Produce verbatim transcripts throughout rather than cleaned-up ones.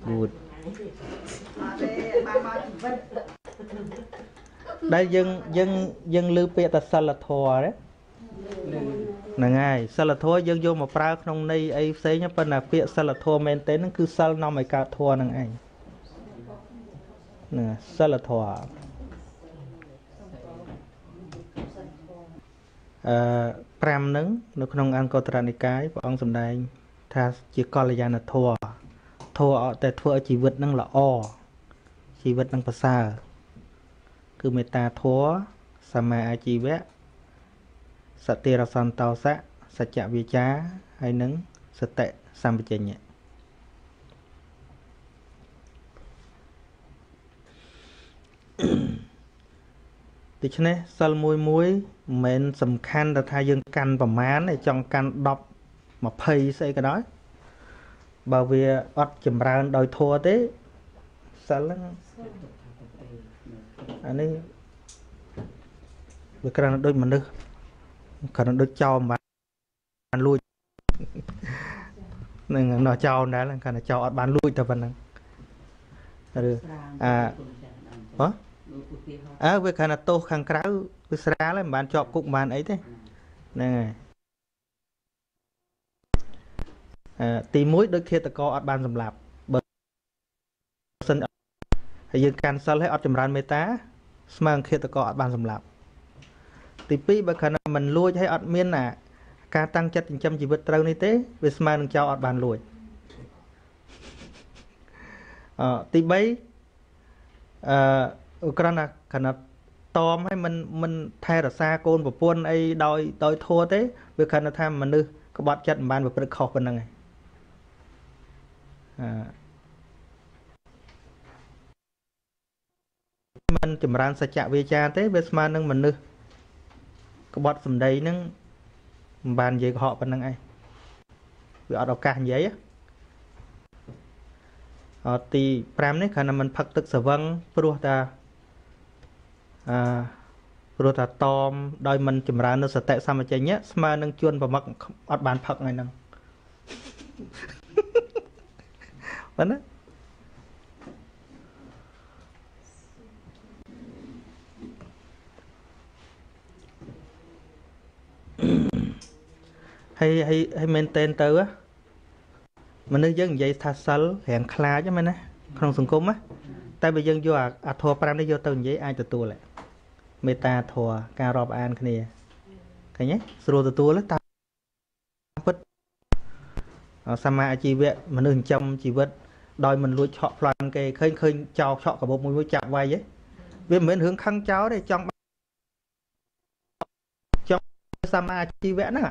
good ដែលយើងយើងយើងលើពាក្យថាសិលធម៌ហ្នឹងហើយសិលធម៌យើងយកមកប្រើក្នុងន័យអីផ្សេងប៉ុន្តែពាក្យសិលធម៌មែនទេហ្នឹងគឺសិលនាំឲ្យកើតធម៌ហ្នឹងឯងហ្នឹងសិលធម៌អឺប្រាំហ្នឹងនៅក្នុងអង្គតរនិកាយព្រះអង្គសម្ដែងថាជាកល្យាណធម៌ធម៌តែធ្វើឲ្យជីវិតហ្នឹងល្អជីវិតហ្នឹងប្រសើរគឺមេត្តាធម៌សមាអាជីវៈសតិរសន្តោសៈសច្ចវិជ្ជាហើយនឹងសតិសម្បជញ្ញៈដូច្នេះសិលមួយមួយមិនមែនសំខាន់ទៅថាយើងកាន់ប្រមាណទេចង់កាន់ដប់ยี่สิบស្អីក៏ដោយបើវាអត់ចម្រើនដោយធម៌ទេសិលហ្នឹងអានេះវាគ្រាន់តែដូចមនុស្សគ្រាន់តែដូចចោលបានលួចនឹងណោះចោលដែរគ្រាន់តែចោលអត់បានលួចតែប៉ុណ្្នឹងឬអាហ៎អើវាគ្រាន់តែទោសខាងក្រៅវាស្រាលហើយមិនបានជាប់គុកមិនបានអីទេហ្នឹងហើយអឺទីមួយដូចឃាតករអត់បានសម្លាប់បើសិនហើយយើងកាន់សិលឲ្យអត់ចម្រើនមេត្តាស្មើនឹងឃាតករអត់បានសម្លាប់ទីពីរបើគ្រាន់តែមិនលួចឲ្យអត់មានអាការតាំងចិត្តចិញ្ចឹមជីវិតត្រូវនេះទេវាស្មើនឹងចោលអត់បានលួចអឺទីបីអឺគ្រាន់តែគ្រាន់តែតមឲ្យមិនមិនថែរក្សាកូនប្រពន្ធអីដោយដោយធัวទេវាគ្រាន់តែថាមនុស្សក្បត់ចិត្តមិនបានប្រព្រឹត្តខុសប៉ុណ្្នឹងឯងអឺមិនចម្រើនសច្ចវិជ្ជាទេវាស្មើនឹងមនុស្សក្បត់សម្ដីហ្នឹងមិនបាននិយាយកុហកប៉ុណ្្នឹងឯងវាអត់ឱកាសនិយាយអត់ទីប្រាំនេះគ្រាន់តែមិនផឹកទឹកស្វឹងព្រោះតាអឺព្រោះថាតមដោយមិនចម្រើននៅសតិសម្បជញ្ញៈស្មើនឹងជួនប្រមឹកអត់បានផឹកថ្ងៃហ្នឹងប៉ុណ្ណាហើយហើយហើយមែនតែនទៅមនុស្សយើងនិយាយថាសិលរៀងខ្លាចហ្នឹងមែនណាក្នុងសង្គមណាតែបើយើងយកអាធម៌ប្រាំនេះយកទៅនិយាយអាចទទួលដែរមេត្តាធម៌ការរាប់អានគ្នាឃើញទេស្រួលទទួលតាមពិតសមាអាជីវៈមនុស្សចិញ្ចឹមជីវិតដោយមិនលួចឆក់ប្លន់គេឃើញឃើញចោលឆក់កាបូបមួយមួយចាប់វាយទេវាមិនមែនរឿងខឹងចោលទេចង់ចង់សមាអាជីវៈហ្នឹង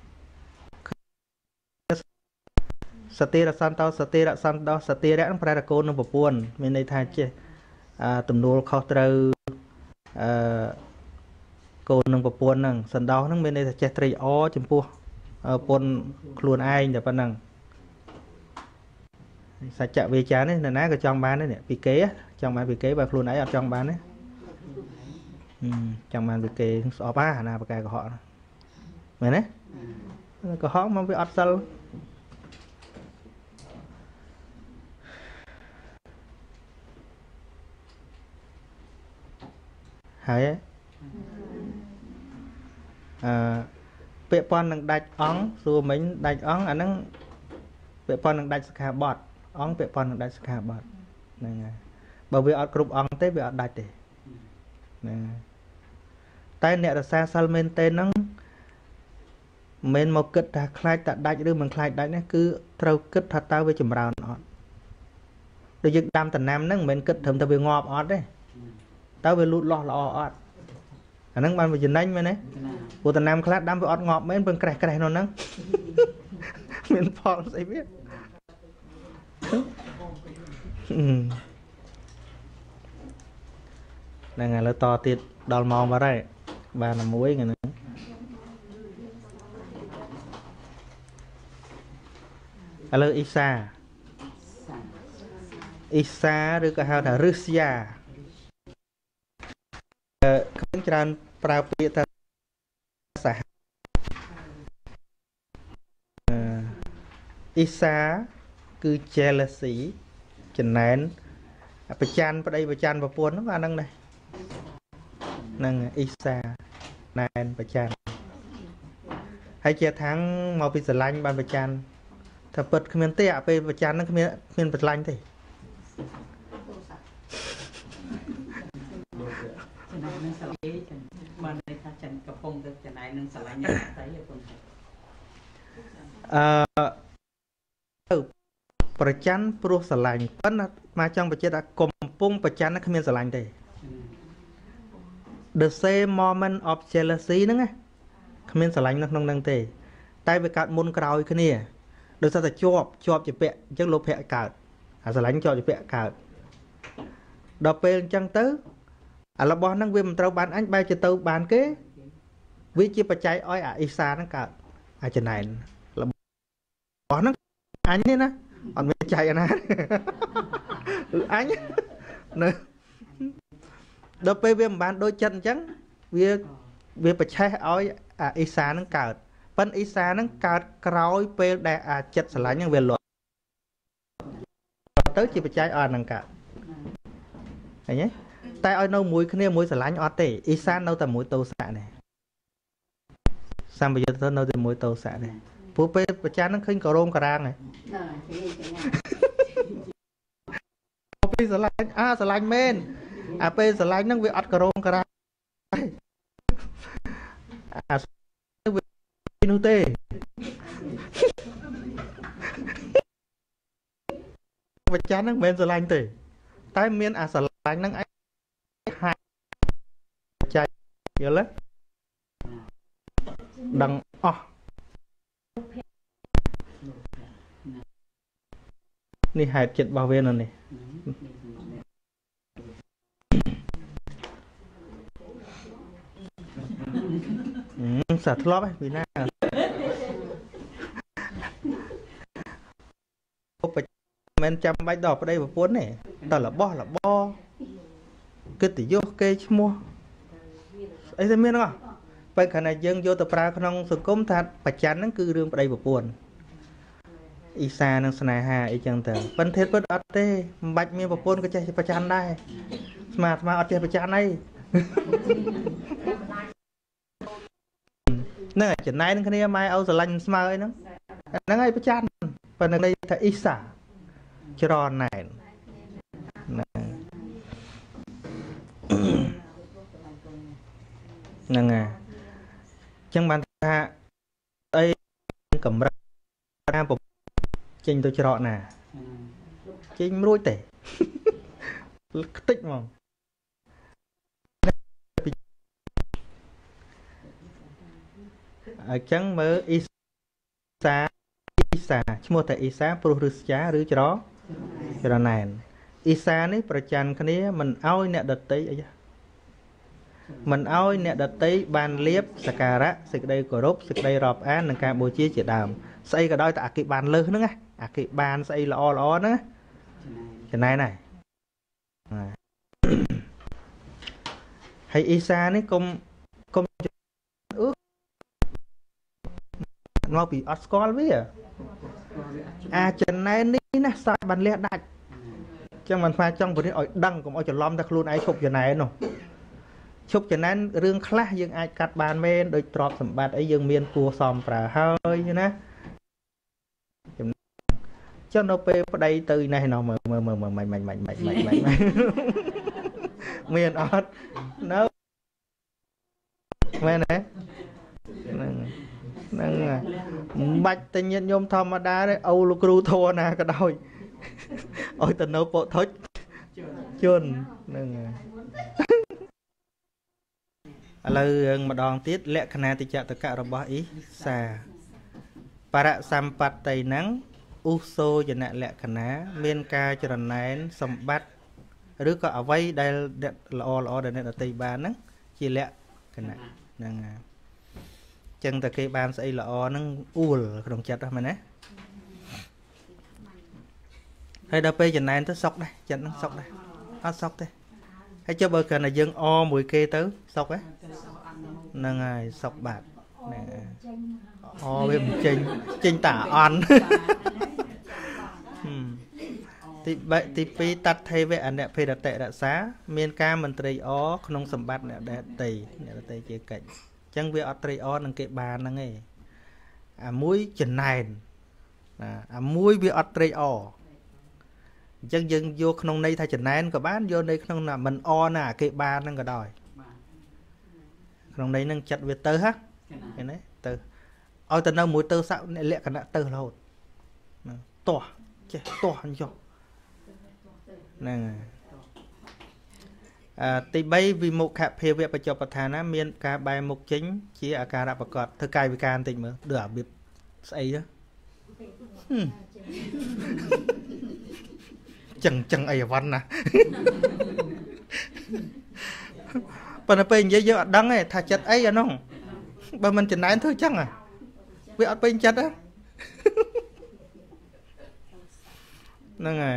សតិរសន្តោសតិរសន្តោសតិរៈនឹងប្រែតកូននឹងប្រពន្ធមានន័យថាចេះអាទំនួលខុសត្រូវអឺកូននឹងប្រពន្ធហ្នឹងសន្តោសហ្នឹងមានន័យថាចេះត្រេកអរចំពោះប្រពន្ធខ្លួនឯងតែប៉ុណ្្នឹងសច្ចវិជ្ជានេះនរណាក៏ចង់បានដែរពីគេចង់បានពីគេបើខ្លួនឯងអត់ចង់បានទេចង់បានពីគេស្អប់អាណាបកែកុហកមែនទេកុហកមកវាអត់សិលហើយអឺពាក្យប៉ុននឹងដាច់អង្គសួរមិញដាច់អង្គអាហ្នឹងពាក្យប៉ុននឹងដាច់សិក្ខាបទអង្គពាក្យប៉ុននឹងដាច់សិក្ខាបទហ្នឹងហើយបើវាអត់គ្រប់អង្គទេវាអត់ដាច់ទេហ្នឹងហើយតែអ្នករសាសិលមែនទេហ្នឹងមិនមកគិតថាខ្លាចតែដាច់ឬមិនខ្លាចដាច់នេះគឺត្រូវគិតថាតើវាចម្រើនអត់ដូចយើងដាំដំណាំហ្នឹងមិនមែនគិតត្រឹមតែវាងាប់អត់ទេតើវាលូតលាស់ល្អអត់អាហ្នឹងបានវាចំណេញមែនទេព្រោះដំណាំខ្លះដាំវាអត់ងាប់មែនពឹងក្រេះក្រេះនោះហ្នឹងមានផលស្អីវាហ្នឹងឥឡូវតទៀតដល់ម៉ោងបាត់ហើយបានតែមួយហ្នឹងឥឡូវអ៊ីសាអ៊ីសាឬក៏ហៅថារឹស្យាឃើញច្រើនប្រើពាក្យថាសហអ៊ីសាគឺ jealousy ចំណែនប្រច័នប្តីប្រច័នប្រពន្ធហ្នឹងអាហ្នឹងដែរហ្នឹងអ៊ីសាណែនប្រច័នហើយជាថាំងមកពីស្រឡាញ់បានប្រច័នថាពិតគ្មានទេអាពេលប្រច័នហ្នឹងគ្មានគ្មានស្រឡាញ់ទេបានន័យថាចិនកំពុងទៅចំណាយនឹងស្រឡាញ់អ្នកដទៃប៉ុន្តែអឺប្រច័នព្រោះស្រឡាញ់ប៉ុន្តែមកចង់បញ្ជាក់ថាកំពុងប្រច័នគ្មានស្រឡាញ់ទេ The same moment of jealousy ហ្នឹងណាគ្មានស្រឡាញ់នៅក្នុងហ្នឹងទេតែវាកើតមុនក្រោយគ្នាដោយសារតែជាប់ជាប់ជាពាក់អញ្ចឹងលោភៈកើតអាស្រឡាញ់ជាប់ជាពាក់កើតដល់ពេលអញ្ចឹងទៅអារបស់ហ្នឹងវាមិនត្រូវបានអញបែរទៅទៅបានគេវាជាបច្ច័យឲ្យអាអ៊ីសាហ្នឹងកើតអាចំណែនរបស់ហ្នឹងអញនេះណាអត់មានចៃអាណាអញនៅដល់ពេលវាមិនបានដូចចិត្តអញ្ចឹងវាវាបច្ឆេះឲ្យអាអ៊ីសាហ្នឹងកើតប៉ិនអ៊ីសាហ្នឹងកើតក្រោយពេលដែលអាចិត្តស្រឡាញ់ហ្នឹងវាលត់ទៅជាបច្ច័យឲ្យអាហ្នឹងកើតឃើញទេតែឲ្យនៅមួយគ្នាមួយស្រឡាញ់អត់ទេអ៊ីសានៅតែមួយតោសៈនេះសម្បយុទ្ធទៅនៅតែមួយតោសៈនេះព្រោះពេលប្រចាំហ្នឹងឃើញក៏រោមការាងហើយពេលស្រឡាញ់អាស្រឡាញ់មែនអាពេលស្រឡាញ់ហ្នឹងវាអត់ក៏រោមការាងអាវានោះទេប្រចាំហ្នឹងមិនមែនស្រឡាញ់ទេតែមានអាស្រឡាញ់ហ្នឹងឯងហាច់ចៃយល់ទេដឹងអស់នេះហេតុចិត្តរបស់វានៅនេះសាធ្លាប់ឯពីណាមិនចាំបាច់ដល់ប្តីប្រពន្ធទេដល់របស់របរកិត្តិយសគេឈ្មោះអីទៅមានហ្នឹងបើខណៈយើងយកទៅប្រើក្នុងសង្គមថាបច្ចានហ្នឹងគឺរឿងប្តីប្រពន្ធអ៊ីសានិងស្នេហាអីចឹងទៅប៉ុន្តែពិតអត់ទេមិនបាច់មានប្រពន្ធក៏ចេះបច្ចានដែរស្មាស្មាអត់ចេះបច្ចានអីហ្នឹងហើយចំណែននឹងគ្នាម៉ែឪស្រឡាញ់ស្មើអីហ្នឹងហ្នឹងហើយបច្ចានប៉ុន្តែន័យថាអ៊ីសាច្រណែនហ្នឹងហើយចឹងបានថាអីកម្រិតណាចេញទៅច្រកណាចេញរួចទេខ្ទេចហ្មងអញ្ចឹងមើលអ៊ីសាអ៊ីសាឈ្មោះតែអ៊ីសាព្រោះរឹសចាឬច្រច្រណែនអ៊ីសានេះប្រច័នគ្នាមិនឲ្យអ្នកដតីអីមិនឲ្យអ្នកដតីបានលៀបសក្ការៈសេចក្តីគោរពសេចក្តីរាប់អាននិងការបូជាជាដើមស្អីក៏ដោយតែអាគេបានលើសហ្នឹងណាអាគេបានស្អីល្អល្អហ្នឹងចំណែនហើយហើយអ៊ីសានេះកុំកុំអឺមកពីអត់ស្គាល់វាអាចំណែននេះណាសាច់បានលះដាច់អញ្ចឹងមិនថាចង់ពរិះឲ្យដឹងកុំឲ្យច្រឡំតែខ្លួនឯងឈប់ចំណែននោះឈប់ចំណែនរឿងខ្លះយើងអាចកាត់បានមែនដោយទ្រព្យសម្បត្តិអីយើងមានគួរសមប្រើហើយណាចឹងនៅពេលប្តីទៅនេះណោះមើលមើលមើលមិនមិនមិនមិនមិនមិនមានអត់នៅមែនទេហ្នឹងហ្នឹងមិនបាច់តែញាតិញោមធម្មតាទេអូលោកគ្រូធរណាក៏ដោយឲ្យទៅនៅពុទ្ធុចជន់ហ្នឹងឥឡូវរឿងម្ដងទៀតលក្ខណៈតិចតកៈរបស់អ៊ីសាបរសម្បត្តិហ្នឹងឧសោយនៈលក្ខណៈមានការចរណែនសម្បត្តិឬក៏អ្វីដែលល្អល្អដែលអ្នកដទៃបានហ្នឹងជាលក្ខណៈហ្នឹងហើយចឹងតែគេបានស្អីល្អហ្នឹងអួលក្នុងចិត្តហ្នឹងមែនទេហើយដល់ពេលចំណែនទៅសុកដែរចិត្តហ្នឹងសុកដែរអត់សុកទេហើយចុះបើគ្រាន់តែយើងអមួយគេទៅសុកហ្នឹងហើយសុកបាទហ្នឹងហើយអវាមិនចេញចេញតាអន់ទី3ទី2តាត់ថេវៈអនភេរតៈរក្សាមានការមន្ត្រីអក្នុងសម្បត្តិអ្នកដតីអ្នកដតីជាកិច្ចអញ្ចឹងវាអត់ត្រីអនឹងគេបានហ្នឹងឯងអាមួយចំណែនណាអាមួយវាអត់ត្រីអអញ្ចឹងយើងយកក្នុងន័យថាចំណែនក៏បានយកនៅក្នុងមិនអណាគេបានហ្នឹងក៏ដោយក្នុងន័យហ្នឹងចិត្តវាទៅហ៎ឃើញទេទៅឲ្យទៅនៅមួយទៅស័កលក្ខណៈទៅរហូតទាស់ចេះទាស់អញ្ចឹងហ្នឹងអឺទី3វិមុខភាវៈបច្ចុប្បន្នណាមានការបែរមុខចេញជាអាការៈប្រកបធ្វើកាយវិការបន្តិចមើលដូចអារបៀបស្អីទៅចឹងចឹងអីអវ៉ាន់ណាប៉ុន្តែពេលនិយាយយើងអត់ដឹងទេថាចិត្តអីអានោះបើមិនចំណែនធ្វើចឹងវាអត់ពេញចិត្តហ្នឹងហើយ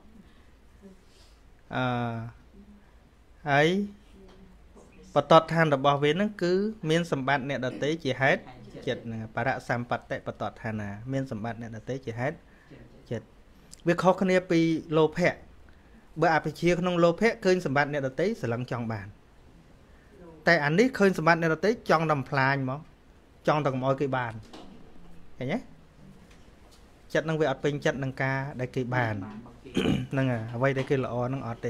អឺហើយបតតឋានរបស់វាហ្នឹងគឺមានសម្បត្តិអ្នកដតីជាហេតុចិត្តហ្នឹងបរៈសម្បត្តិបតតឋានាមានសម្បត្តិអ្នកដតីជាហេតុចិត្តវាខុសគ្នាពីលោភៈបើអភិជាក្នុងលោភៈឃើញសម្បត្តិអ្នកដតីស្រឡឹងចង់បានតែអានេះឃើញសម្បត្តិអ្នកដតីចង់ដំផ្លាញមកចង់តែកុំឲ្យគេបានឃើញទេចិត្តនឹងវាអត់ពេញចិត្តនឹងការដែលគេបានហ្នឹងហើយអ្វីដែលគេល្អហ្នឹងអត់ទេ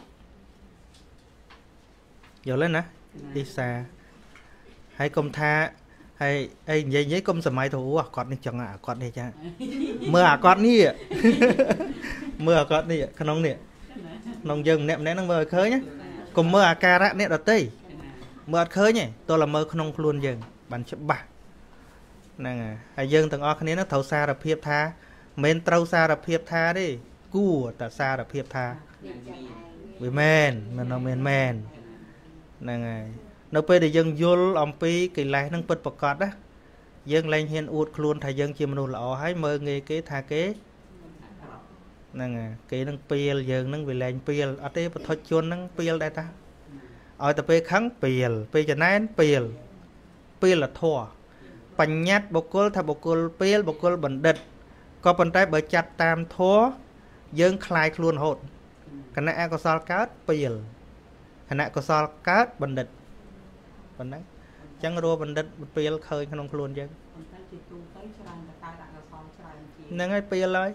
យល់ទេណាអ៊ីសាហើយកុំថាហើយអីនិយាយនិយាយកុំសម័យទៅអាគាត់នេះចឹងអាគាត់នេះចឹងមើលអាគាត់នេះមើលអាគាត់នេះក្នុងនេះក្នុងយើងម្នាក់ម្នាក់ហ្នឹងមើលឲ្យឃើញណាកុំមើលអាការៈអ្នកដទៃមើលអត់ឃើញទេតោះតែមើលក្នុងខ្លួនយើងបានច្បាស់ហ្នឹងហើយហើយយើងទាំងអស់គ្នានឹងត្រូវសារភាពថាមិនត្រូវសារភាពថាទេគួរតែសារភាពថាវាមែនមិនមែនមែនហ្នឹងហើយនៅពេលដែលយើងយល់អំពីកិលេសនឹងពិតប្រាកដណាយើងលែងហ៊ានអួតខ្លួនថាយើងជាមនុស្សល្អហើយមើលងាយគេថាគេហ្នឹងហើយគេនឹងពៀលយើងនឹងវាលែងពៀលអត់ទេបឋិជននឹងពៀលដែរតាឲ្យតែពេលខឹងពៀលពេលចំណែនពៀលពៀលធម៌បញ្ញត្តិបុគ្គលថាបុគ្គលពៀលបុគ្គលបណ្ឌិតក៏ប៉ុន្តែបើចាត់តាមធម៌យើងคลายខ្លួនរហូតគណៈអកុសលកើតពៀលគណៈកុសលកើតបណ្ឌិតប៉ុណ្ណឹងអញ្ចឹងរੂបណ្ឌិតពៀលឃើញក្នុងខ្លួនយើងហ្នឹងហើយពៀលហើយ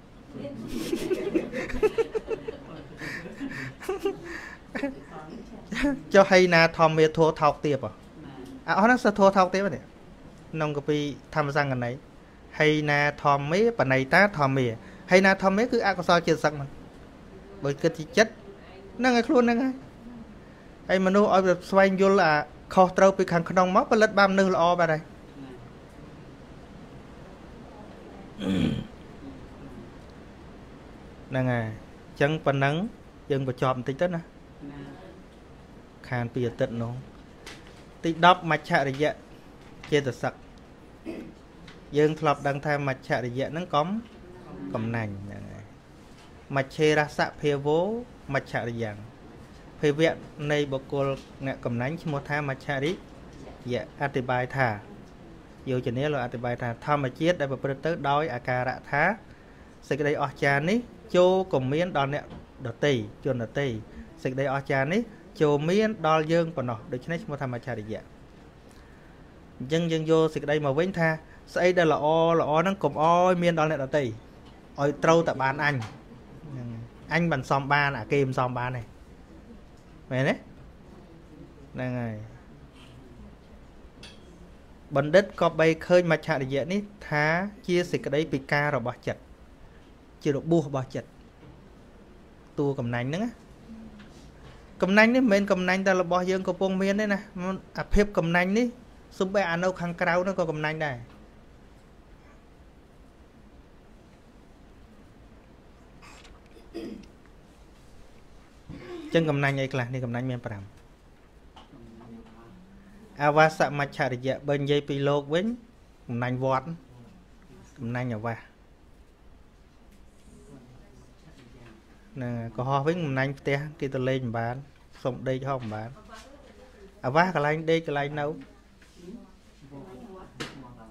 ចុះហីណាធម្មមេធัวថោកទៀបអអស់ហ្នឹងសធัวថោកទៀបនេះក្នុងកពីធម្មសង្កណីហីណាធម្មមេបណៃតាធម្មមេហីណាធម្មមេគឺអកុសលចិត្តសឹកហ្នឹងបើគិតជាចិត្តហ្នឹងឲ្យខ្លួនហ្នឹងហើយហើយមនុស្សឲ្យស្វែងយល់អាខុសត្រូវពីខាងក្នុងមកផលិតបានមនុស្សល្អបាទហើយហ្នឹងហើយអញ្ចឹងប៉ុណ្ណឹងយើងបញ្ចប់បន្តិចទៅណាខានពីអាទិត្យនោះទីដប់មច្ឆរិយៈចេតសិកយើងធ្លាប់ដឹងថាមច្ឆរិយៈហ្នឹងកំកំណាញ់ហ្នឹងហើយមច្ឆេរសៈភាវោមច្ឆរិយៈភាវៈនៃបុគ្គលអ្នកកំណាញ់ឈ្មោះថាមច្ឆរិយៈអธิบายថាយោជនាលោកអธิบายថាធម្មជាតិដែលប្រព្រឹត្តទៅដោយអាការៈថាសេចក្តីអស្ចារ្យនេះចូលក៏មានដល់អ្នកដតីជនដតីសេចក្តីអស្ចារ្យនេះចូលមានដល់យើងប៉ុណ្ណោះដូច្នេះឈ្មោះថាមច្ឆរិយៈអញ្ចឹងយើងយកសេចក្តីមកវិញថាស្អីដែលល្អល្អហ្នឹងកុំអោយមានដល់អ្នកដតីឲ្យត្រូវតែបានអញអញមិនសមបានអាគេមិនសមបានទេមែនទេហ្នឹងហើយបណ្ឌិតក៏បីឃើញមច្ឆរិយៈនេះថាជាសេចក្តីពិការរបស់ចិត្តជារបួសរបស់ចិត្តតួកំណាញ់ហ្នឹងណាកំណាញ់នេះមិនមែនកំណាញ់តែរបស់យើងកំពុងមានទេណាអាភាពកំណាញ់នេះសំបីអានៅខាងក្រៅនោះក៏កំណាញ់ដែរចឹងកំណាញ់អីខ្លះនេះកំណាញ់មាន5អវាសមច្ឆរិយៈបើនិយាយពីលោកវិញកំណាញ់វត្តកំណាញ់អវាសហ្នឹងកុហកវិញកំណាញ់ផ្ទះគេទៅលេងមិនបានសុំដេកហោមិនបានអវាសកន្លែងដេកកន្លែងនៅ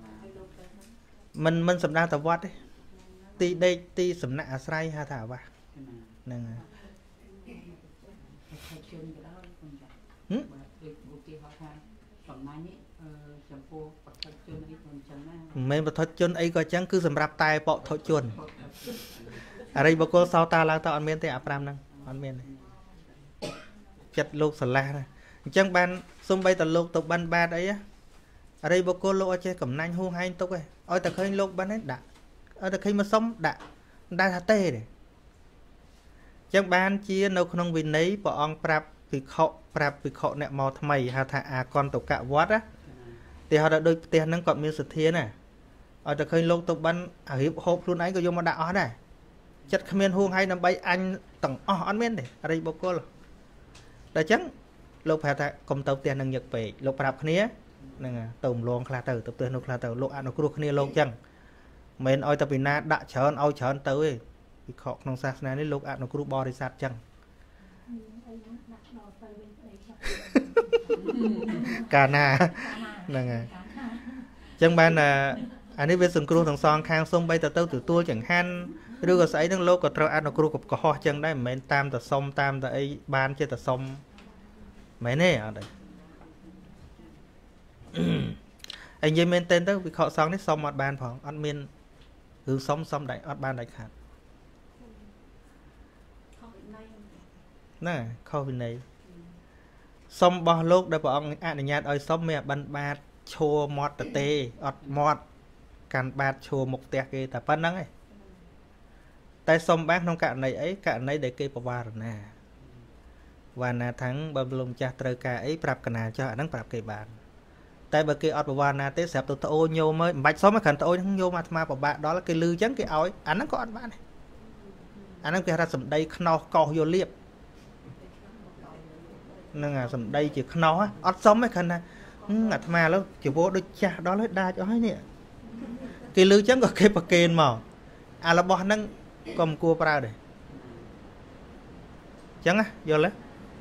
មិនមិនសំដៅតែវត្តទេទីដេកទីសំណាក់អាស្រ័យហៅថាអវាស nè mấy bậc thoát chôn ấy có chẳng cứ sầm rạp tai bọ thoát chôn ở đây bậc cô sau ta lang ta ăn miên thế à pram năng ăn miên này chặt lục sả la này chẳng ban xung bay tận lục tục ban ba đấy á ở đây bậc cô lục chơi cầm nanh hung hay tục ấy ôi ta khơi lục ban hết đã ở ta khi mà sống đã đã thà tê này chẳng ban chia nấu không vì nấy bỏ ông prap vì khọ prap vì khọ nẹt mò tham mày hà thà à con tàu cạ vót á thì họ đã đôi tiền nâng còn miếng sệt thiên này ở ta khơi lục tục ban ở hiệp hộp luôn ấy có vô mà đã ó này chặt khamiên hung hay nằm bay anh tầng ó ăn miên này ở đây bậc cô là đại chắn lục phải ta công tàu tiền nâng nhật về lục prap khné nè tôm long khla từ tập tiền lục khla từ lục ăn nó kêu khné long chăng mình oi tập na đã chởn oi chởn tới vì họ nông sản này đến lúc ăn nó kêu bò đi sát chăng cả na nè chẳng ban là anh ấy biết sừng kêu thằng son khang sông bay từ tàu từ tua chẳng han đưa cái sấy đang lô có trâu ăn nó kêu cọp cò chăng đấy mình tam từ sông tam từ ấy ban chơi từ sông mấy nè ở đây anh dây men tên đó vì họ xong đấy xong một bàn phòng ăn miên hướng sống xong đại ăn ban đại khát nè khâu bên này xong bao lúc đây bọn anh nhát ơi xong mẹ ban bát chua mót tê tê ọt mót can bát chua một tẹt kia ta phân nắng ấy tại xong bác trong cạn này ấy cạn này để cây bảo và rồi nè và là thắng bao lông cha trời cả ấy prap cả nào cho anh prap cây bàn tại bởi cái ọt bảo na tế sẹp tụi ô nhô mới bạch số mà khẩn tụi ô nhô mà mà bảo bạn đó là cái lư trắng cái áo anh nó có ăn bạn này anh nó kia ra sầm đây kno co vô liệp nên là sầm đây chỉ kno á ọt sống mấy khẩn à ngặt mà lâu chỉ vô đôi cha đó lấy đa cho ấy nè cái lư trắng có cái bạc kền mà à là bọn nó cầm cua pra đây trắng á vô lấy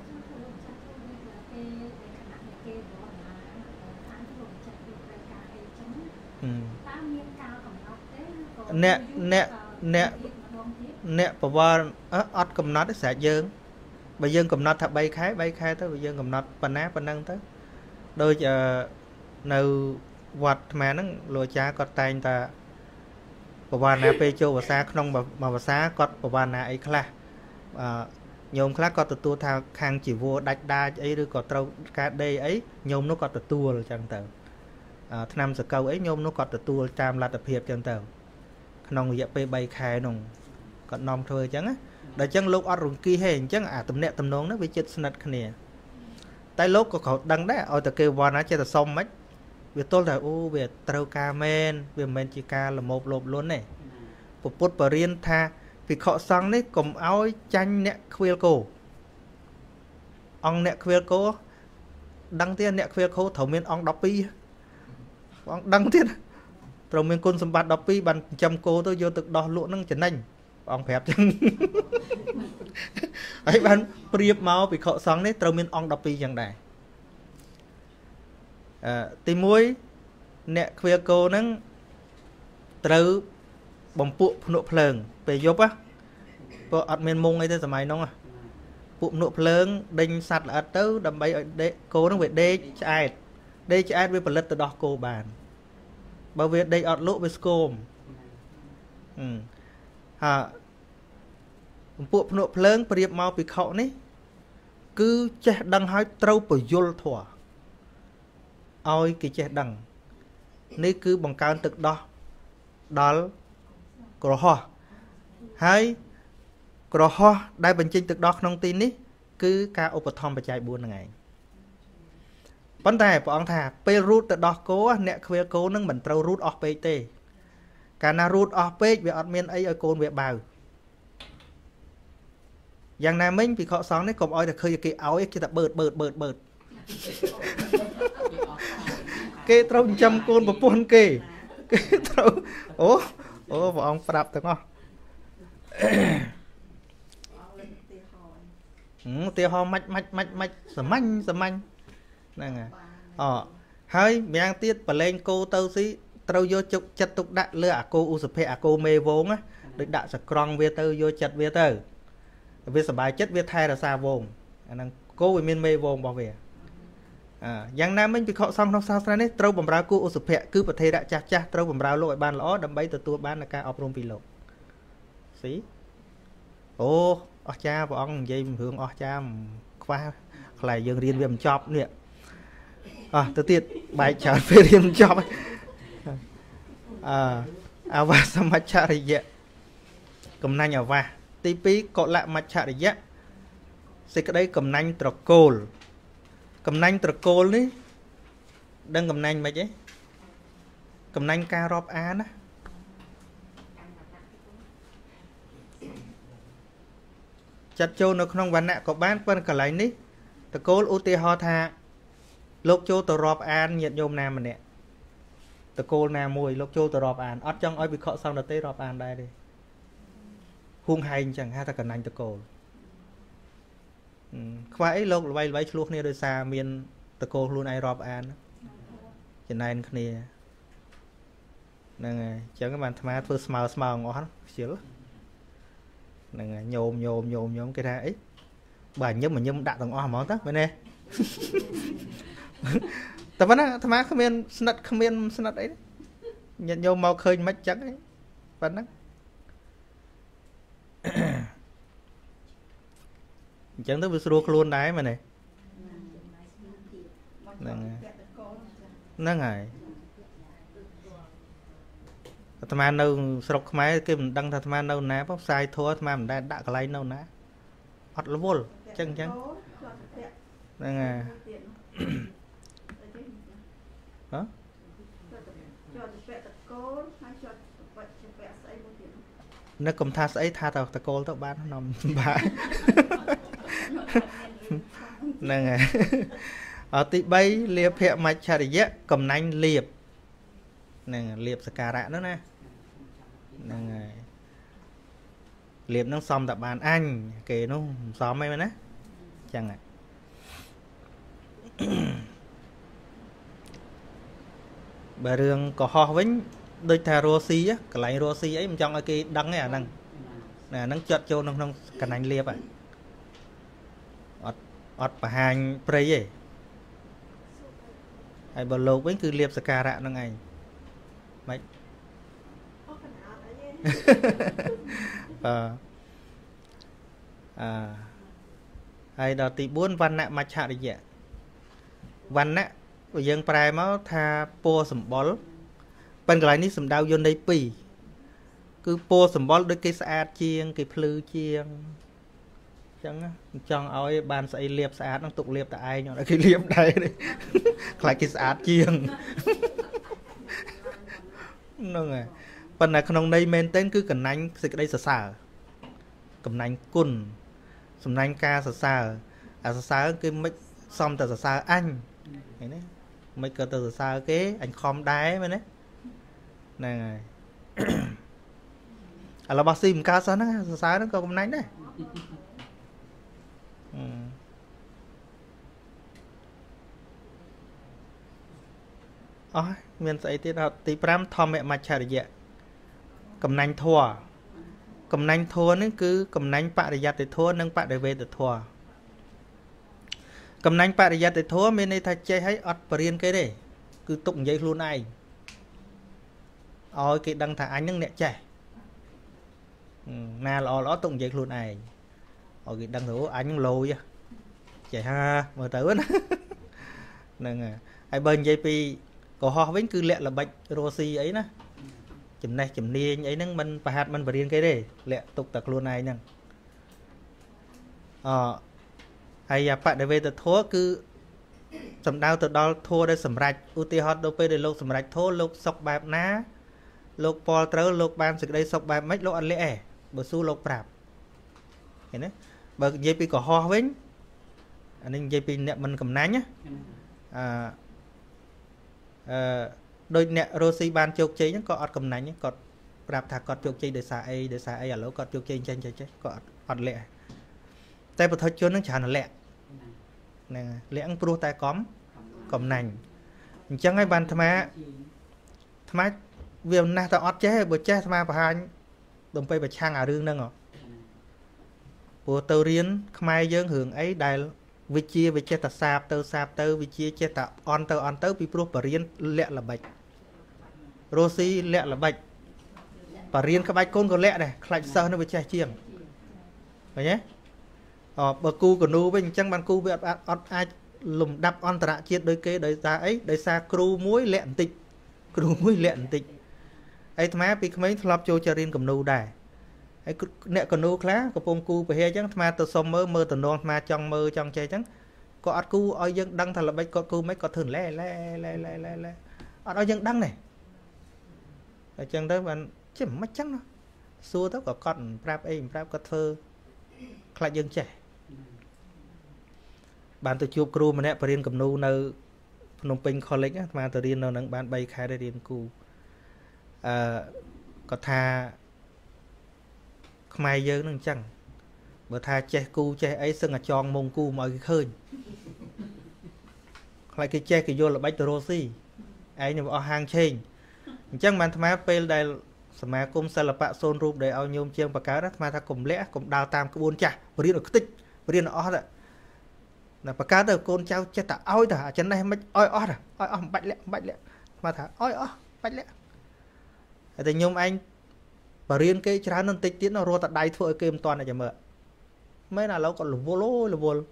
nè nè nè nè bà vợ ọt cầm nót sẽ dương bà dương cầm nót thật bay khai bay khai tới bà dương cầm nót bà ná bà nâng tới đôi chờ nâu vọt mà nó lùa cha có tay ta bà vợ nà bê chô bà xa không mà bà xa có bà vợ nà ấy khá nhôm khá có tụi tua thao khang chỉ vô đạch đa ấy rồi có trâu ca đây ấy nhôm nó có tụi tua rồi chẳng tờ năm giờ câu ấy nhôm nó có tụi tua trăm là tập hiệp chẳng tờ nông dẹp pe bay khai nông còn nông thôi chẳng á để chẳng lúc ở rừng kia hay chẳng à tầm nẹt tầm nón nó bị chết sạch cái này tay lúc có khẩu đăng đấy ở từ kêu vào nó chơi là xong mấy việc tôi là u việc trâu ca men việc men chỉ ca là một lộp luôn này một bút bờ riêng tha vì họ sang đấy cùng áo chanh nẹt khuya cổ ông nẹt khuya cổ đăng tiên nẹt khuya cổ thầu miên ông đọc pi ông đăng tiên rồi mình côn sầm bát đọc pi bàn chăm cô tôi vô thực đo lụa nâng chấn anh ông phép chứ ấy bạn priệp máu bị họ sáng đấy rồi mình ông đọc pi chẳng đại tìm muối nè khuya cô nâng từ bồng phụ nụ phèn về giúp á có ở miền mông ấy thế máy nông à phụ nụ phèn đinh sạt là tới đầm bay ở đây cô nó về đây chạy đây chạy với phần lật từ đó cô bàn bảo vệ đây ọt lỗ với scom à bộ nộ phơn priệp mau bị khẩu ní cứ che đằng hai trâu bởi yul thua ôi cái che đằng ní cứ bằng cao thực đó đó cỏ hoa hai cỏ hoa đại bình trình thực đó không tin ní cứ ca opethom chạy buôn ngày vấn đề của ông thà pe root từ đó cố nè khuya cố nâng mình trâu root off pt cả na root off page về admin ấy ở côn về bào Giang Nam mình vì họ sáng đấy còn oi là khơi cái áo ấy kia ta bợt bợt bợt bợt cái trâu trăm côn và pôn kì cái trâu ố ố vợ ông đạp được không tiêu ho mạch mạch mạch mạch sầm manh sầm manh nè ờ hơi miếng tiết và lên cô tâu xí trâu vô chụp chặt tục đặt lừa cô u sập à cô mê vốn á được đặt sạc con về tư vô chặt về tư វាសบายចិត្តវាថែរក្សាវងអាហ្នឹងគោវាមានមេវងរបស់វាអឺយ៉ាងណាមិញពិខុសង្ឃក្នុងសាសនានេះត្រូវបម្រើគូឧសភៈគឺប្រធេរៈចាស់ចាស់ត្រូវបម្រើលោកឲ្យបានល្អដើម្បីទទួលបាននូវការអប់រំពីលោកស៊ីអូអស្ចារ្យព្រះអង្គនិយាយរឿងអស្ចារ្យខ្វះខ្លាយយើងរៀនវាមិនចប់នេះអោះទៅទៀតបែកច្រើនពេលរៀនមិនចប់អឺអវាសមច្ឆរិយៈកំណាញ់អវាសទីពីរកុលមច្ឆរិយៈសេចក្តីកំណាញ់ត្រកូលកំណាញ់ត្រកូលនេះដឹងកំណាញ់មិនទេកំណាញ់ការរាប់អានណាចាត់ចូលនៅក្នុងវណ្ណៈក៏បានប៉ុន្តែកន្លែងនេះត្រកូលឧទាហរណ៍ថាលោកចូលទៅរាប់អានញាតិញោមណាម្នាក់ត្រកូលណាមួយលោកចូលទៅរាប់អានអត់ចង់ឲ្យវិខសង្ឃទេរាប់អានដែរទេហួងហែងអញ្ចឹងហៅថាកំណាញ់ត្រកូលខ្វះអីលោកល្បីល្បីឆ្លោះគ្នាដោយសារមានតកោខ្លួនឯងរាប់អានចំណែនគ្នាហ្នឹងហើយអញ្ចឹងបានអាត្មាធ្វើស្មើស្មើអស់ខ្ជិលហ្នឹងហើយញោមញោមញោមញោមគេថាអីបើញឹមញឹមដាក់ទាំងអស់ហ្មងទៅមែនទេតែប៉ុណ្ណាអាត្មាគ្មានស្និទ្ធគ្មានស្និទ្ធអីញាតិញោមមកឃើញមិនអញ្ចឹងប៉ុណ្ណឹងអញ្ចឹងទៅវាស្រួលខ្លួនដែរមែនទេហ្នឹងហើយហ្នឹងហើយអាត្មានៅស្រុកខ្មែរគេមិនដឹងថាអាត្មានៅណាផងផ្សាយធัวអាត្មាមិនដែលដាក់កន្លែងនៅណាអត់រវល់អញ្ចឹងអញ្ចឹងហ្នឹងហើយហ៎នឹកកុំថាស្អីថាតតកូលទៅបាននំបាទហ្នឹងហើយអទីបីលាភៈមច្ឆរិយៈកំណាញ់លៀបហ្នឹងលៀបសការៈហ្នឹងណាហ្នឹងហើយលៀបហ្នឹងសំតែបានអញគេនោះមិនសមអីមែនណាអញ្ចឹងហ่ะបើរឿងកុហកវិញដូចថារស់ស៊ីកន្លែងរស់ស៊ីអីមិនចង់ឲ្យគេដឹងទេអាហ្នឹងណាហ្នឹងចាត់ចូលក្នុងក្នុងកណ្ដាញ់លៀបហ่ะអត់អត់បង្ហាញព្រៃទេហើយបើលោកវិញគឺលៀបសការៈហ្នឹងឯងម៉េចអឺអឺហើយដល់ទីបួនវណ្ណៈមច្ឆរិយៈវណ្ណៈយើងប្រែមកថាពណ៌សម្បុរប៉ុន្តែកន្លែងនេះសំដៅយន្តន័យពីរគឺពណ៌សម្បុរដូចគេស្អាតជាងគេភ្លឺជាងអញ្ចឹងចង់ឲ្យបានស្អីលាបស្អាតហ្នឹងទុកលាបតែឯងអត់ឲ្យគេលាបដែរខ្លាចគេស្អាតជាងហ្នឹងហើយប៉ុន្តែក្នុងន័យមែនទែនគឺកណាញ់សេចក្តីសរសើរកំណាញ់គុណសំណាញ់ការសរសើរអាសរសើរគឺមិនសមតែសរសើរអញឃើញទេមិនក៏ទៅសរសើរគេអញខំដែរមែនទេហ្នឹងហើយឥឡូវបោះស៊ីមិនកើតសោះហ្នឹងសរសើរហ្នឹងក៏កំណាញ់ដែរអស់មានស្អីទៀតដល់ទីប្រាំធម្មមច្ឆរិយៈកំណាញ់ធัวកំណាញ់ធัวនេះគឺកំណាញ់បរិយត្តិធัวនិងបដិវេតធัวកំណាញ់បរិយត្តិធัวមានន័យថាចេះឲ្យអត់បរៀនគេទេគឺទុកនិយាយខ្លួនឯងឲ្យគេដឹងថាអញនឹងអ្នកចេះណាល្អល្អទុកនិយាយខ្លួនឯងឲ្យគេដឹងថាអញនឹងលោយចេះហាមើលទៅណាហ្នឹងហើយបើនិយាយពីកុហកវិញគឺលាក់ល្បិចរស់ស៊ីអីណាចំណេះជំនាញអីហ្នឹងមិនប្រហាត់មិនបរៀនគេទេលាក់ទុកតែខ្លួនឯងហ្នឹងអហើយបដិវេតធัวគឺសំដៅទៅដល់ធัวដែលសម្រេចឧទាហរណ៍ដល់ពេលដែលលោកសម្រេចធัวលោកសុខបែបណាលោកពលត្រូវលោកបានសេចក្តីសុខបែបម៉េចលោកអត់លាក់ទេបើស៊ូលោកប្រាប់ឃើញទេបើនិយាយពីកុហកវិញអានេះនិយាយពីអ្នកមិនកំណាញ់ណាអឺអឺដូចអ្នករស់ស៊ីបានជោគជ័យហ្នឹងក៏អត់កំណាញ់គាត់ប្រាប់ថាគាត់ជោគជ័យដោយសារអីដោយសារអីឥឡូវគាត់ជោគជ័យចេះចេះចេះគាត់អត់អត់លាក់តែពុទ្ធជនហ្នឹងច្រើនលាក់ហ្នឹងលាក់ព្រោះតែកំកំណាញ់អញ្ចឹងហើយបានអាត្មាអាត្មាវាណាស់តែអត់ចេះបើចេះអាត្មាបង្ហាញដើម្បីប្រឆាំងអារឿងហ្នឹងហ៎ bố tàu riêng khmai dương hưởng ấy đài vì chia vì chết ta sạp tàu sạp tàu vì chia chết ta on tàu on tàu vì pro bà riêng lẹ là bạch Rosi lẹ là bạch bà riêng các bạch con có lẹ này lạnh sơ nó bị che chiềng phải nhé ờ bà cu của nu với chẳng bàn cu với ai lùm đập on tạ chết đôi kế đời ra ấy đời xa cru muối lẹn tịch cru muối lẹn tịch ấy thà bị mấy lọp cho cho riêng cầm nu đài ấy nè còn nu khá có phong cu về chẳng thà từ sông mơ mơ từ non mà trong mơ trong chơi chẳng có ắt cu ở dân đăng thật là bạch có cu mấy có thường lẹ lẹ lẹ lẹ lẹ lẹ ở dân đăng này ở chân đó bạn chứ mất chắc nó xua tất cả con prap ấy prap có thơ lại dân trẻ bạn tôi chụp crew mà nè phải riêng cầm nu nơi Phnom Penh College á mà tôi riêng nó nâng bạn bay khai để riêng cu có tha mai dơ nâng chẳng bữa tha che cu che ấy sưng là tròn mông cu mọi cái khơi lại cái che cái vô là bách rosi ấy nhưng mà hàng trên chẳng bạn tham pe đây mà cung sa là bạ xôn rụp để ao nhôm chiêng và cá đó mà ta cùng lẽ cùng đào tam cái buôn chả và riêng ở tích và riêng ở đó là bà cá được con trao chết ta oi thả chân này mới oi ót à oi ót bạch lẹ bạch lẹ mà thả oi ót bạch lẹ thì nhôm anh và riêng cái trái nó tích tiến nó rô ta đáy thôi kem toàn này cho mợ mấy là lâu còn là vô lô là vô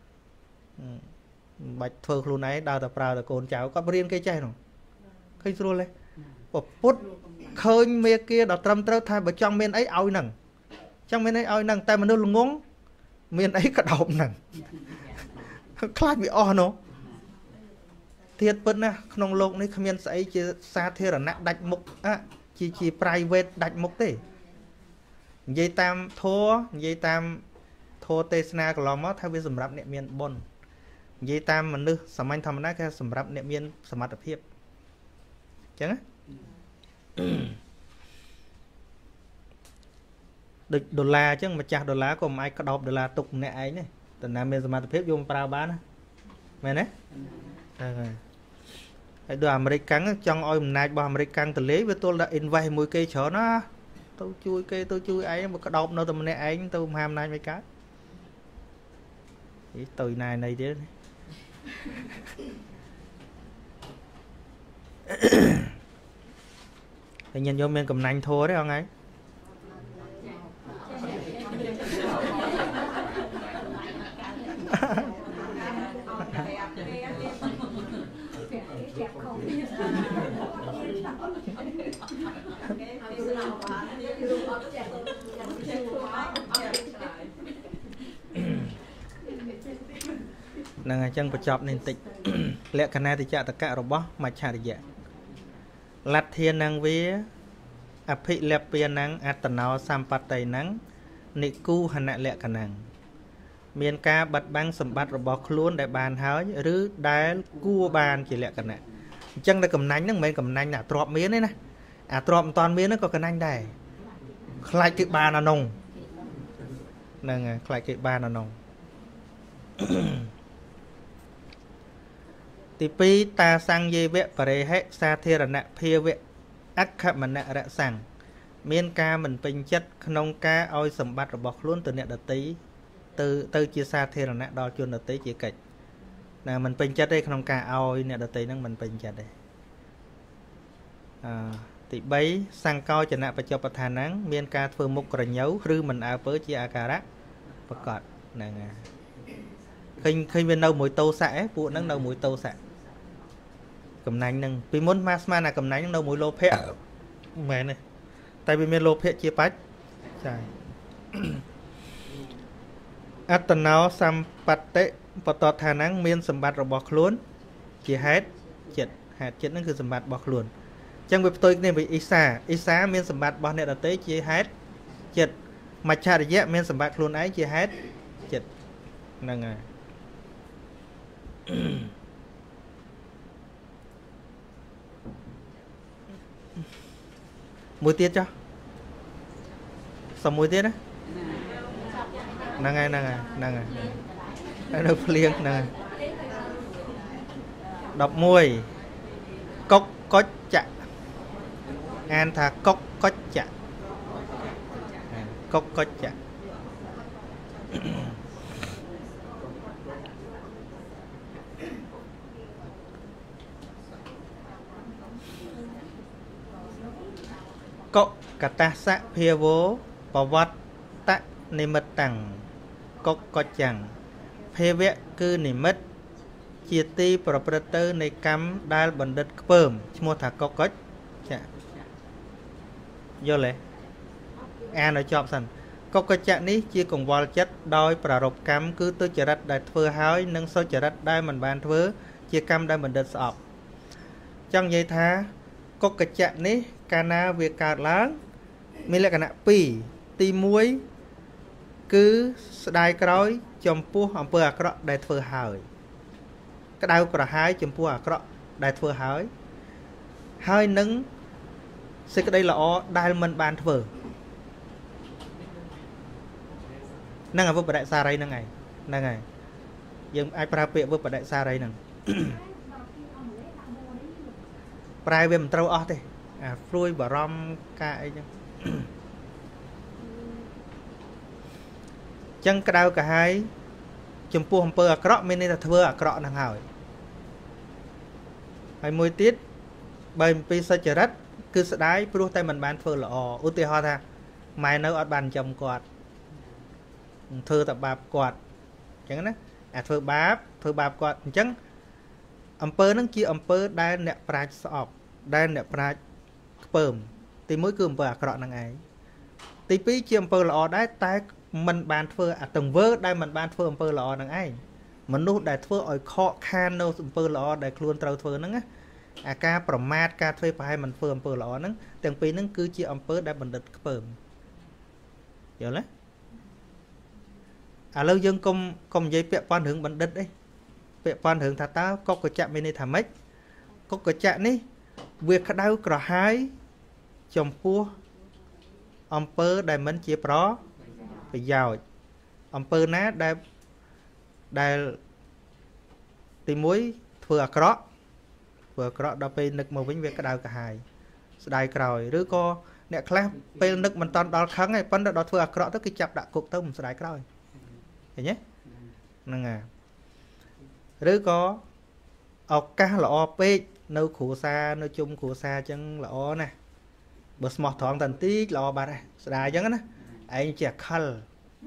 bạch thơ luôn ấy đào tập ra là con cháu có riêng cái chai nó khi rồi lên một phút khơi mê kia đào trầm trơ thay bởi trong bên ấy oi nằng trong bên ấy oi nằng tay mà nó ngốn bên ấy cả đầu nằng khai bị o nó thiệt bất nèក្នុងលោកនេះគ្មានស្អីជាសាធារណៈដាច់មុខជាជា private ដាច់មុខទេនិយាយតាមធម៌និយាយតាមធម៌ទេសនាកន្លងមកថាវាសម្រាប់អ្នកមានបុណ្យនិយាយតាមមនុស្សសាមញ្ញធម្មតាគេសម្រាប់អ្នកមានសមត្ថភាពអញ្ចឹងណាដូចដុល្លារអញ្ចឹងម្ចាស់ដុល្លារក៏មិនអាចក្តោបដុល្លារទុកអ្នកឯងទេតើណាមានសមត្ថភាពយកប្រើបានណាមែនទេហ្នឹងហើយដូចអាមេរិកកាំងចង់ឲ្យអំណាចរបស់អាមេរិកកាំងទៅលេវាទល់តែ invest មួយគេច្រើនណាទៅជួយគេទៅជួយឯងមកក្តោបនៅតែម្នាក់ឯងទៅមហាអំណាចមិនកើតអីទៅណែណៃទៀតតែញញោមមានកំណាញ់ធัวទេអងឯងនឹងអញ្ចឹងបញ្ចប់នេះបន្តិចលក្ខណៈតិចតកៈរបស់មច្ឆរិយៈលទ្ធិនឹងវាអភិលព្យានឹងអត្តណោសម្បត្តិនឹងនិគូហនលក្ខណៈមានការបាត់បង់សម្បត្តិរបស់ខ្លួនដែលបានហើយឬដែលគួរបានជាលក្ខណៈអញ្ចឹងតែកំណាញ់ហ្នឹងមិនមែនកំណាញ់អាទ្របមានទេណាអាទ្របមិនតាន់មានហ្នឹងក៏កំណាញ់ដែរខ្លាចគេបានអានោះហ្នឹងហើយខ្លាចគេបានអានោះទីពីរតាសង្យេវៈបរិហិសាធារណៈភាវៈអក្ខមនៈរសੰមានការមិនពេញចិត្តក្នុងការឲ្យសម្បត្តិរបស់ខ្លួនទៅអ្នកដទៃទៅទៅជាសាធារណៈដល់ជនដទៃជាកិច្ចណាមិនពេញចិត្តទេក្នុងការឲ្យអ្នកដទៃហ្នឹងមិនពេញចិត្តទេអឺទីបីសង្កោចនៈបច្ចុប្បដ្ឋានហ្នឹងមានការធ្វើមុខក្រញ៉ូវឬមិនអើពើជាអាការៈប្រកបហ្នឹងហើយឃើញឃើញវានៅមួយតោសៈឯពួកហ្នឹងនៅមួយតោសៈកំណាញ់ហ្នឹងពីមុនមកស្មានអាកំណាញ់ហ្នឹងនៅមួយលោភៈមិនមែនទេតែវាមានលោភៈជាបច្ចចាអត្តណោសម្បត្តិបតដ្ឋានហ្នឹងមានសម្បត្តិរបស់ខ្លួនជាហេតុចិត្តហេតុចិត្តហ្នឹងគឺសម្បត្តិរបស់ខ្លួនអញ្ចឹងវាផ្ទុយគ្នាvớiអ៊ីសាអ៊ីសាមានសម្បត្តិរបស់អ្នកដទៃជាហេតុចិត្តមច្ឆរិយៈមានសម្បត្តិខ្លួនឯងជាហេតុចិត្តហ្នឹងហើយមួយទៀតចុះសុំមួយទៀតណាហ្នឹងហើយហ្នឹងហើយហ្នឹងហើយនៅភ្លៀងហ្នឹងហើយដប់មួយកុកកុចចៈអានថាកុកកុចចៈកុកកុចចៈ có cả ta sạ phê vô bảo vật tạ niệm mật tặng có có chẳng phê vẽ cứ niệm mật chia ti bảo bật tơในกรรม đal បណ្ឌិតខ្ពើមឈ្មោះថាកុកុចចាយល់ទេអានឲ្យចប់សិនកុកុចនេះជាកង្វល់ចិត្តដោយប្រារព្ធកម្មគឺទុច្ចរិតដែលធ្វើហើយនិងសុចរិតដែលមិនបានធ្វើជាកម្មដែលបណ្ឌិតស្អប់ចង់និយាយថាកុកុចនេះកាលណាវាកើតឡើងមានលក្ខណៈពីរទីមួយគឺស្ដាយក្រោយចំពោះអំពើអាក្រក់ដែលធ្វើហើយក្តៅក្រហាយចំពោះអាក្រក់ដែលធ្វើហើយហើយនឹងសេចក្តីល្អដែលមិនបានធ្វើហ្នឹងអវបដិសារីហ្នឹងហើយហ្នឹងហើយយើងអាចប្រើពាក្យអវបដិសារីហ្នឹងប្រែវាមិនត្រូវអស់ទេអាព្រួយបារម្ភការអីហ្នឹងចឹងក្តៅក្រហាយចំពោះអំពើអាក្រក់មានន័យថាធ្វើអាក្រក់ហ្នឹងហើយហើយមួយទៀតបើអំពីសុចរិតគឺស្ដាយព្រោះតែមិនបានធ្វើល្អឧទាហរណ៍ថាម៉ែនៅអត់បានចំគាត់ធ្វើតែបាបគាត់អញ្ចឹងណាអាធ្វើបាបធ្វើបាបគាត់អញ្ចឹងអំពើហ្នឹងជាអំពើដែលអ្នកប្រាជ្ញស្អប់ដែលអ្នកប្រាជ្ញខ្ពើមទីមួយគឺអំពើអាក្រក់ហ្នឹងឯងទីពីរជាអំពើល្អដែរតែមិនបានធ្វើអាទង្វើដែលមិនបានធ្វើអំពើល្អហ្នឹងឯងមនុស្សដែលធ្វើឲ្យខកខាននៅអំពើល្អដែលខ្លួនត្រូវធ្វើហ្នឹងណាអាការប្រមាថការធ្វើប្រហែលមិនធ្វើអំពើល្អហ្នឹងទាំងពីរហ្នឹងគឺជាអំពើដែលបណ្ឌិតខ្ពើមយល់ទេឥឡូវយើងកុំកុំនិយាយពាក់ព័ន្ធរឿងបណ្ឌិតអីពាក់ព័ន្ធរឿងថាតើកុកចៈមានន័យថាម៉េចកុកចៈនេះវាក្តៅក្រហាយចំពោះអំពើដែលមិនជាប្រប្រយោជន៍អំពើណាដែលដែលទីមួយធ្វើអាក្រក់ធ្វើអាក្រក់ដល់ពេលនឹកមកវិញវាក្តៅក្រហាយស្ដាយក្រោយឬក៏អ្នកខ្លះពេលនឹកមិនតាន់ដល់ខឹងឯងប៉ុន្តែដល់ធ្វើអាក្រក់ទៅគឺចាប់ដាក់គុកទៅមិនស្ដាយក្រោយឃើញទេហ្នឹងហើយឬក៏ឱកាសល្អពេកនៅគ្រួសារនៅជុំគ្រួសារអញ្ចឹងល្អណាស់បើស្មោះត្រង់តែបន្តិចល្អបាត់ហើយស្ដាយអញ្ចឹងណាឯងជាខល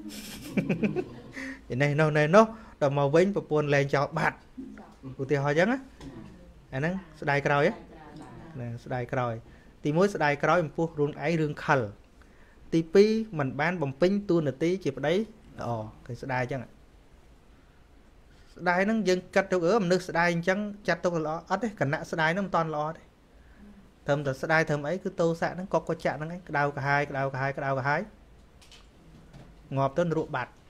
នេះនោះនេះនោះដល់មកវិញប្រពន្ធលែងចោលបាត់ឧទាហរណ៍អញ្ចឹងណាអាហ្នឹងស្ដាយក្រោយណាស្ដាយក្រោយទីមួយស្ដាយក្រោយចំពោះខ្លួនឯងរឿងខលទីពីរមិនបានបំពេញតួនាទីជាប្តីល្អគឺស្ដាយអញ្ចឹងស្ដាយហ្នឹងយើងកាត់ទៅអឺមនុស្សស្ដាយអញ្ចឹងចាត់ទុកល្អអត់ទេគណៈស្ដាយហ្នឹងមិនតាន់ល្អទេត្រឹមតែស្ដាយត្រឹមអីគឺតោសៈហ្នឹងកុកកចៈហ្នឹងឯងក្តៅក្រហាយក្តៅក្រហាយក្តៅក្រហាយងាប់ទៅនរកបាត់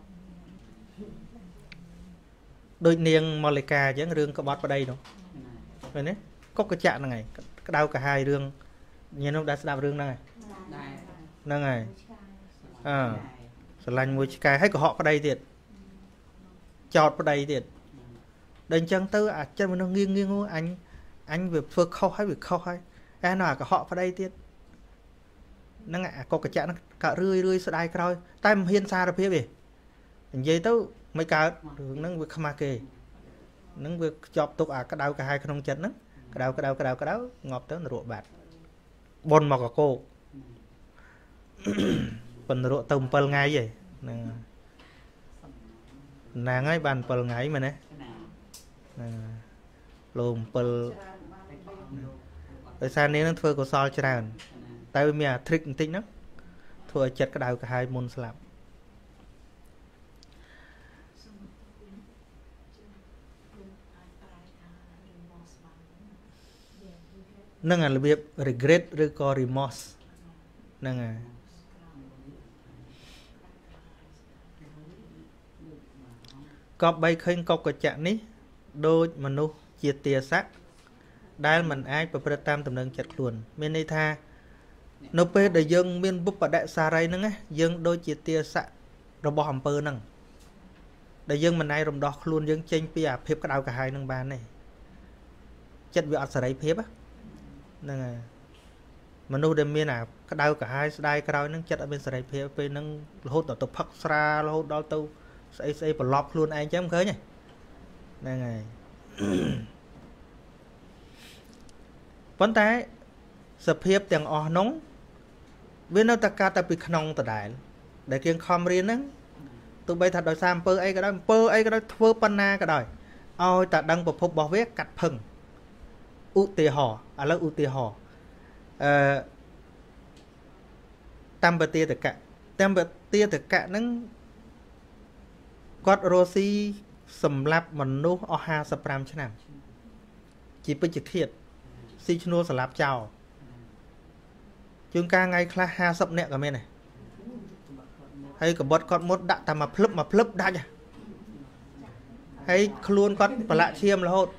ដូចនាងម៉ូលីកាអញ្ចឹងរឿងក្បត់ប្តីនោះឃើញទេកុកកចៈហ្នឹងឯងក្តៅក្រហាយរឿងញ៉ាំនោះដែលស្ដាប់រឿងហ្នឹងឯងហ្នឹងហើយអឺស្រឡាញ់មួយឆ្កែហើយកុហកប្តីទៀតចោតប្តីទៀតដល់អញ្ចឹងទៅអាចិត្តមនុស្សងៀងងៀងអញអញវាធ្វើខុសហើយវាខុសហើយឯនោះអាកុហកប្តីទៀតហ្នឹងអាកុកចៈហ្នឹងកើតរឿយរឿយស្ដាយក្រោយតែមិនហ៊ានសារភាពទេនិយាយទៅមិនកើតរឿងហ្នឹងវាខ្មាស់គេហ្នឹងវាខ្ជាប់ទុកអាក្តៅក្រហាយក្នុងចិត្តហ្នឹងក្តៅក្តៅក្តៅក្តៅងាប់ទៅនរកបាត់បុនមកកកោកប៉ុននរកទៅ7ថ្ងៃឯងហ្នឹងណាងហើយបាន7ថ្ងៃមែនទេហ្នឹងលោ7ដោយសារនេះនឹងធ្វើកុសលច្រើនតែវាមានអា trick បន្តិចហ្នឹងធ្វើឲ្យចិត្តក្តៅក្រហាយមុនស្លាប់ហ្នឹងអារបៀប regret ឬក៏ remorse ហ្នឹងហើយក៏បីឃើញកុកកចៈនេះដូចមនុស្សជាទាស័កដែលមិនអាចប្រព្រឹត្តតាមដំណឹងចិត្តខ្លួនមានន័យថានៅពេលដែលយើងមានបុព្វដិសារីហ្នឹងយើងដូចជាទាស័ករបស់អំពើហ្នឹងដែលយើងមិនអាចរំដោះខ្លួនយើងចេញពីអាភាពក្តៅក្រហាយហ្នឹងបានទេចិត្តវាអត់សេរីភាពហ្នឹងហើយមនុស្សដែលមានអាក្តៅក្រហាយស្ដាយក្រោយនឹងចិត្តអត់មានសេរីភាពពេលហ្នឹងរហូតដល់ទៅផឹកស្រារហូតដល់ទៅស្អីស្អីប្រឡប់ខ្លួនឯងចឹងឃើញហ្នឹងហើយប៉ុន្តែសភាពទាំងអស់នោះវានៅតែកើតតែពីក្នុងដដែលដែលគេខំរៀនហ្នឹងទោះបីថាដោយសារអំពើអីក៏ដោយអំពើអីក៏ដោយធ្វើបណ្ណាក៏ដោយឲ្យតែដឹងប្រភពរបស់វាកាត់ផឹងឧទាហរណ៍ឥឡូវឧទាហរណ៍អឺតាមបទាតកៈតាមបទាតកៈហ្នឹងគាត់រស់ស៊ីសម្លាប់មនុស្សអស់ห้าสิบห้าឆ្នាំជាពេជ្ជឃាតស៊ីឈ្នួលសម្លាប់ចោលជួនកាលថ្ងៃខ្លះห้าสิบនាក់ក៏មានដែរហើយកបត់គាត់មុតដាក់តែមួយភ្លឹបមួយភ្លឹបដាច់ហើយខ្លួនគាត់ប្រឡាក់ឈាមរហូត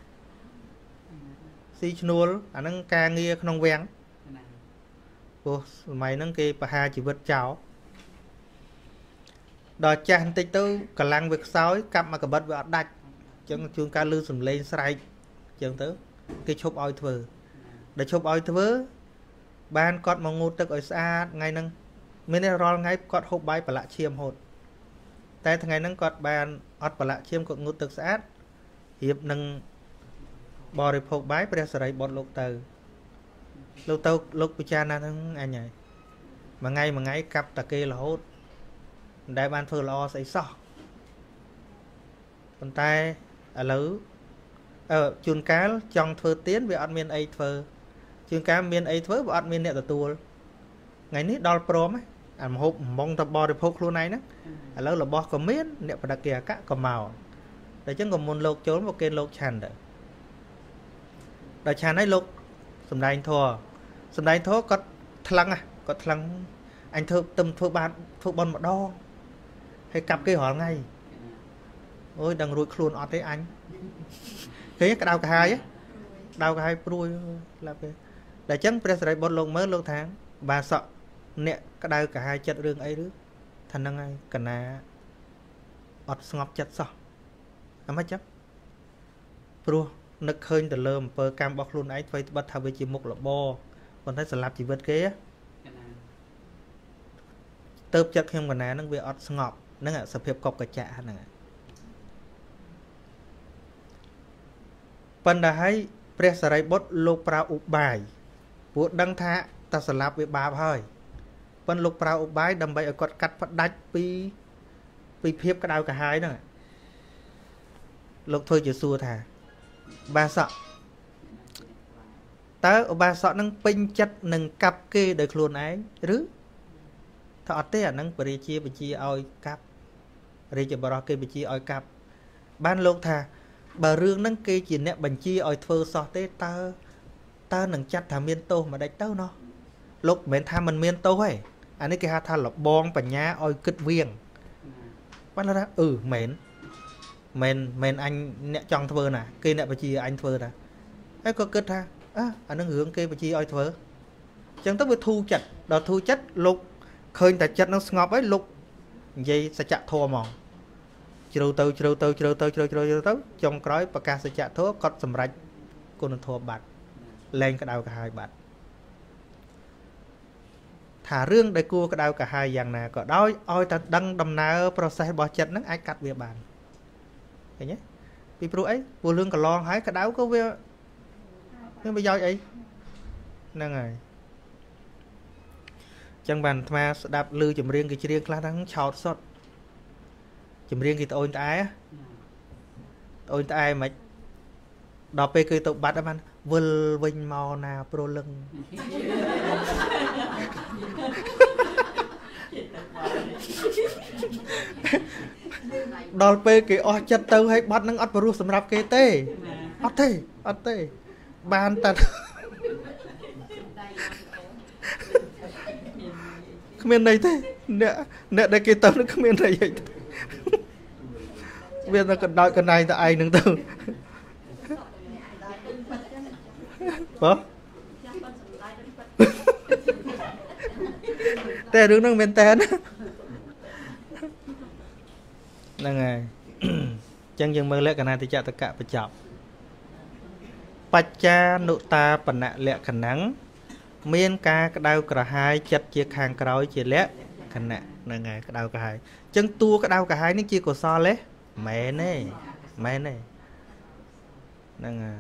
ស៊ីឈ្នួលអាហ្នឹងការងារក្នុងវាំងព្រោះសម័យហ្នឹងគេបហាជីវិតចោលដល់ចាស់បន្តិចទៅកម្លាំងវាខ្សោយកាប់មកកបិតវាអត់ដាច់អញ្ចឹងជួនកាលឮសំឡេងស្រែកអញ្ចឹងទៅគេឈប់ឲ្យធ្វើដល់ឈប់ឲ្យធ្វើបានគាត់មកងូតទឹកឲ្យស្អាតថ្ងៃហ្នឹងមានរាល់ថ្ងៃគាត់ហូបបាយប្រឡាក់ឈាមហូតតែថ្ងៃហ្នឹងគាត់បានអត់ប្រឡាក់ឈាមគាត់ងូតទឹកស្អាតរៀបនឹងបរិភោគបាយព្រះសិរីបុត្រលោកទៅលោកទៅលោកពិចារណាហ្នឹងអញហើយមួយថ្ងៃមួយថ្ងៃកាប់តាគេរហូតមិនដែលបានធ្វើល្អស្អីសោះប៉ុន្តែឥឡូវអឺជួនកាលចង់ធ្វើទៀនវាអត់មានអីធ្វើជួនកាលមានអីធ្វើវាអត់មានអ្នកទទួលថ្ងៃនេះដល់ព្រមអាមហូបហ្មងទៅបរិភោគខ្លួនឯងហ្នឹងឥឡូវរបស់ក៏មានអ្នកបដិគិអកៈក៏មកតែអញ្ចឹងក៏មុនលោកចូលមកគេលោកឆាន់ទៅដល់ឆាន់ហើយលោកសំដែងធម៌សំដែងធម៌គាត់ថ្លឹងគាត់ថ្លឹងអញធ្វើទឹមធ្វើបានធ្វើបន់ម្ដងហើយកាប់គេរាល់ថ្ងៃអូយដឹងរួចខ្លួនអត់ទេអញឃើញក្តៅក្រហាយក្តៅក្រហាយព្រួយឡាប់ទេតែអញ្ចឹងព្រះសិរីបុត្រលោកមើលលោកថាបាសក់អ្នកក្តៅក្រហាយចិត្តរឿងអីឬថាហ្នឹងហើយកណាអត់ស្ងប់ចិត្តសោះអីមិនចឹងព្រោះនឹកឃើញទៅលើអំពើកម្មរបស់ខ្លួនឯងធ្វើត្បិតថាវាជាមុខរបរប៉ុន្តែសម្លាប់ជីវិតគេទៅចិត្តខ្ញុំកណាហ្នឹងវាអត់ស្ងប់ហ្នឹងសភាពកុកកច្ចៈហ្នឹងប៉ុន្តែហើយព្រះសិរីបុត្រលោកប្រើឧបាយព្រោះដឹងថាតែសម្លាប់វាបាបហើយប៉ុន្តែលោកប្រើឧបាយដើម្បីឲ្យគាត់កាត់ផ្ដាច់ពីពីភាពក្តៅក្រហាយហ្នឹងលោកធ្វើជាសួរថាបាសកតើឧបាសកនឹងពេញចិត្តនឹងកាប់គេដោយខ្លួនឯងឬថាអត់ទេអានឹងបរិជាបញ្ជាឲ្យកាប់រាជបរោះគេបញ្ជាឲ្យកាប់បានលោកថាបើរឿងហ្នឹងគេជាអ្នកបញ្ជាឲ្យធ្វើសោះទេតើតើនឹងចាត់ថាមានទោសមិនដេចទៅណោះលោកមិនមែនថាมันមានទោសទេអានេះគេហៅថាលបងបញ្ញាឲ្យគិតវៀងបានថាអឺមែនមែនមែនអញអ្នកចង់ធ្វើណាគេអ្នកបញ្ជាអញធ្វើតាហើយក៏គិតថាអើអានឹងរឿងគេបញ្ជាឲ្យធ្វើអញ្ចឹងទៅវាធូរចិត្តដល់ធូរចិត្តលោកឃើញតែចិត្តនឹងស្ងប់ហើយលោកនិយាយសច្ចធម៌ហ្មងជ្រៅទៅជ្រៅទៅជ្រៅទៅជ្រៅជ្រៅទៅចុងក្រោយប្រកាសសច្ចធម៌គាត់សម្រេចគុណធម៌បាត់លែងក្តៅក្រហាយបាត់ថារឿងដែលគួរក្តៅក្រហាយយ៉ាងណាក៏ដោយឲ្យតែដឹងដំណើរ process របស់ចិត្តហ្នឹងអាចកាត់វាបានឃើញទេពីព្រោះអីព្រោះរឿងកន្លងហើយក្តៅក៏វាមានប្រយោជន៍អីហ្នឹងហើយអញ្ចឹងបានអាត្មាស្ដាប់ឮចម្រៀងគេច្រៀងខ្លះហ្នឹងឆោតសុតចម្រៀងគេត្អូញត្អែត្អូញត្អែមិនដល់ពេលគេទៅបាត់បានវិលវិញមកណាប្រលឹងដល់ពេលគេអស់ចិត្តទៅហើយបាត់នឹងអត់ព្រោះសម្រាប់គេទេអត់ទេអត់ទេបានតែគ្មានន័យទេអ្នកអ្នកដែលគេទៅនឹងគ្មានន័យទេវាទៅកណ្ដោចកណ្ដាយតែឯងនឹងទៅបងតែរឿងហ្នឹងមែនតើហ្នឹងហើយអញ្ចឹងយើងមើលលក្ខណៈតិចតកៈបញ្ចប់បច្ចានុតាបណៈលក្ខណៈ miên ca cái đau cả hai chặt chia hàng cõi chia lẽ khăn nè nè ngày cái đau cả hai chân tua cái đau cả hai nó chia của so lẽ mẹ nè mẹ nè nè ngày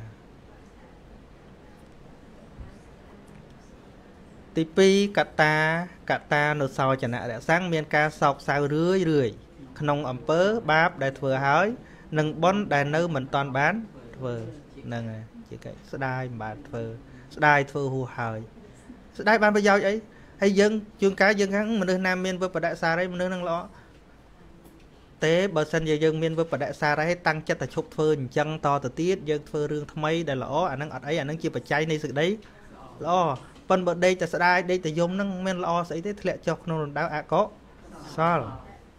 tí pi cà ta cà ta nô sau chẳng nè sáng miên ca sọc sao rưới rưới không ẩm pớ báp đại thừa hói nâng bón đại nữ mình toàn bán thừa nè ngày chỉ cái đai mà thừa đai thừa hù hỏi đai ban bây giờ ấy hay dân chương cá dân hắn mình nam miên với đại xa đấy mình năng lo tế bờ sân giờ dân miên với đại xa đấy tăng chất là chụp phơi chân to từ tiết dân phơi rương tham mấy đây là ó anh năng ấy anh năng chia bạch cháy này sự đấy lo phần bờ đây ta sẽ đai đây ta dùng năng men lo sẽ thế lệ cho nó đau ạ có sao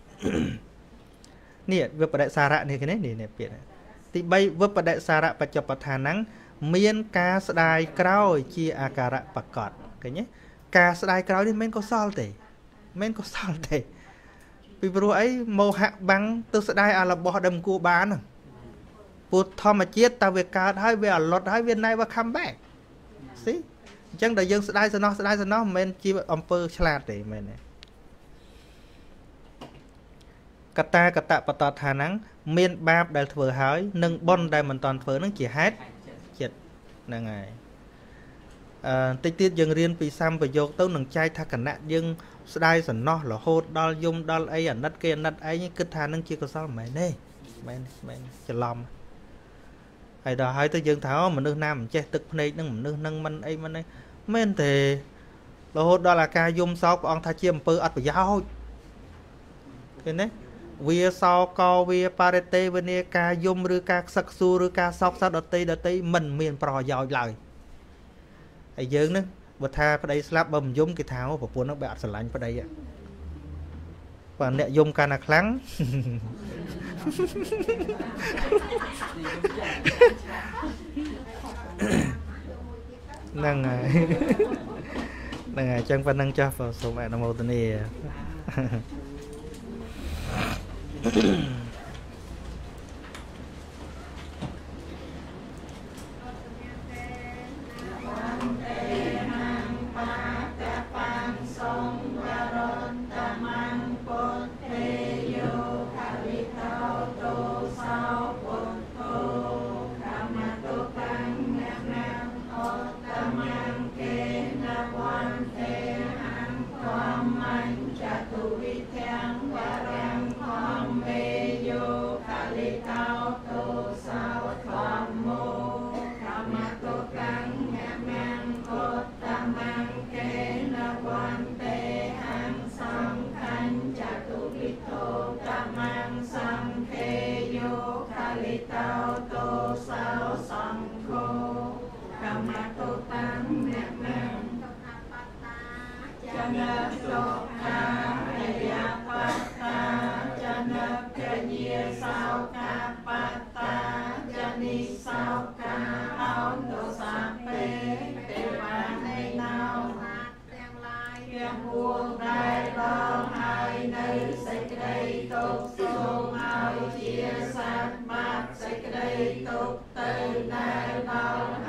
nè với đại xa rạ này cái này nè biệt thì bay với đại xa rạ bạch chập bạch hà nắng miên ca sẽ đai cao chia a cà rạ bạc cọt cái nhé ca sẽ đai cao đi men có sao thế men có sao thế vì vừa ấy màu hạ băng tôi sẽ đai à là bỏ đầm cua bán à bột thom mà chết tao về ca hai về lọt hai viên này và comeback xí chẳng đại dương sẽ đai sẽ nó sẽ đai sẽ nó men chi ông pơ chlat để men này kata kata bát thà nắng miên bạp đại thừa hỏi nâng bon đại mình toàn thừa nó chỉ hết chết là ngày tích tiết dân riêng vì xăm và dột tao nâng chai tha cả nạn dân đai sẵn nó là hốt đo dung đo ấy ở nđất kia nđất ấy nhưng kết thà nâng chia có sao mày nè mày mày chờ lòng hay đó hai tới dân tháo mà nước nam che tức này nâng nước nâng mình ấy mình ấy men thì là hốt đó là ca dung sau của ông tha chiêm pơ ắt phải giáo thế đấy vì sau co vì parete bên này ca dung rồi ca sắc su rồi ca sọc sao đợt tây đợt tây mình miền pro giỏi lời hay dương nữa bật tha vào đây slap bầm dung cái tháo của nó bẹt sờ lạnh vào đây ạ và nẹt dung ca là kháng năng này năng này chân văn năng cho vào số mẹ nó màu tên này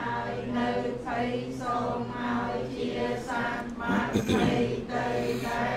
Hãy subscribe cho kênh Ghiền Mì Gõ để không bỏ lỡ những video hấp dẫn.